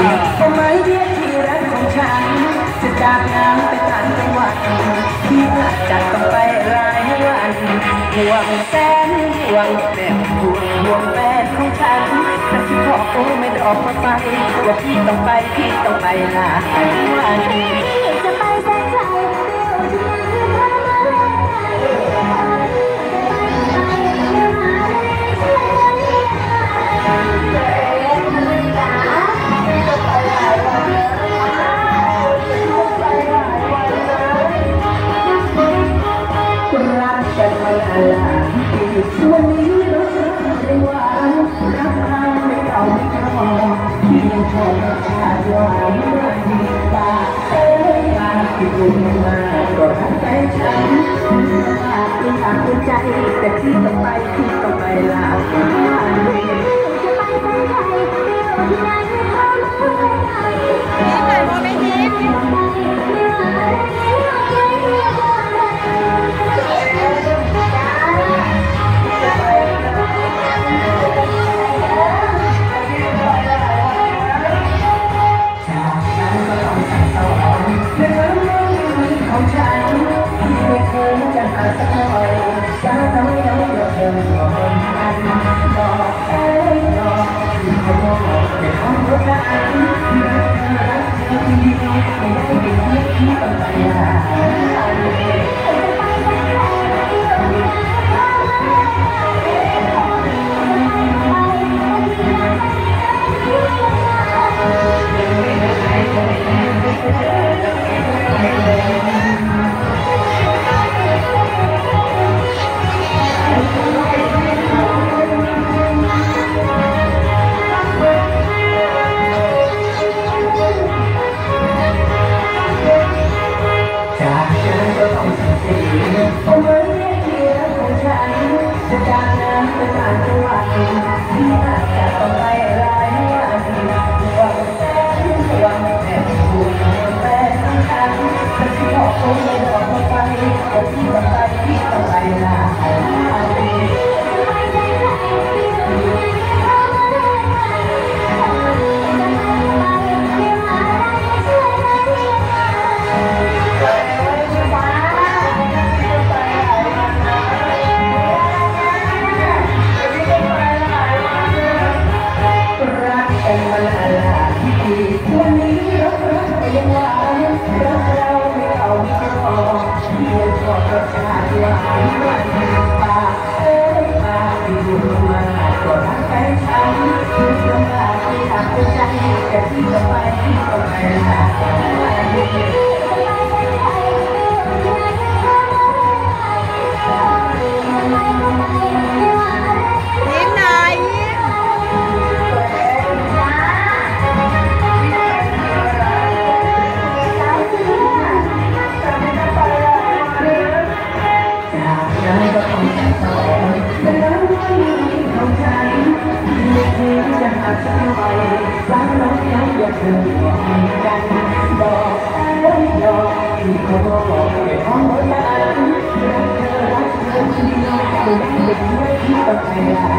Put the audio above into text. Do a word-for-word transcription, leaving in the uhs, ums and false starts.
ทำไมเรียกที่รักของฉันจะจากน้ำไปต่างจังหวัดที่อาจจะต้องไปหลายวันห่วงแสนห่วงแบบห่วงห่วงแฟนของฉันแต่ที่พ่อโอ้ไม่ได้ออกมาไปว่าพี่ต้องไปพี่ต้องไปหลายวันจะไปแสนไกลวันนี้เราจะเรียกว่ารักเราไม่เอาไม่พอที่ยังชอบชาติว่าไม่ดีตาเอ้ยตาที่ดูมาก็ทำใจฉันตาที่ตาหัวใจแต่ที่ต้องไปที่ต้องไปลาจะไปไปไหนที่ไหนเขาไม่ไปไหนไม่ไปของฉันที่ไม่เคยจะหาสักหน่อยสาวน้อยน้อยเดินเดินก่อนกันบอกเอ้ยบอกที่เขาบอกในห้องรถนั้นที่รักเธอรักเธอที่ไม่ได้เป็นเพื่อนที่ต้องไปหาเอาไว้เรียกที่รักของฉันจะจากน้ำไปต่างจังหวัดที่อาจจะต้องไปหลายวันหวังแสนหวังแอบห่วงแฟนของฉันแต่ที่พ่อคงไม่บอกมาไปแต่ที่ต้องไปที่ต้องไปลาวันนี้รักรักยังหวานรักเราไม่เอาไม่พอที่ยังชอบรสชาติหวานหวานปากเอ้ยปากที่ดูมาก็รักแฟนฉันคือลำบากที่ทำใจแต่ที่ต้องไปที่ต้องไปหาจะหาสักหน่อยสาวน้อยน้อยอย่าเพิ่งบอกกันบอกเอ้ยดอกที่เขาบอกในห้องนั้นรักเธอรักเธอที่น้อยไม่ได้เป็นเพื่อนที่ต้องไปลา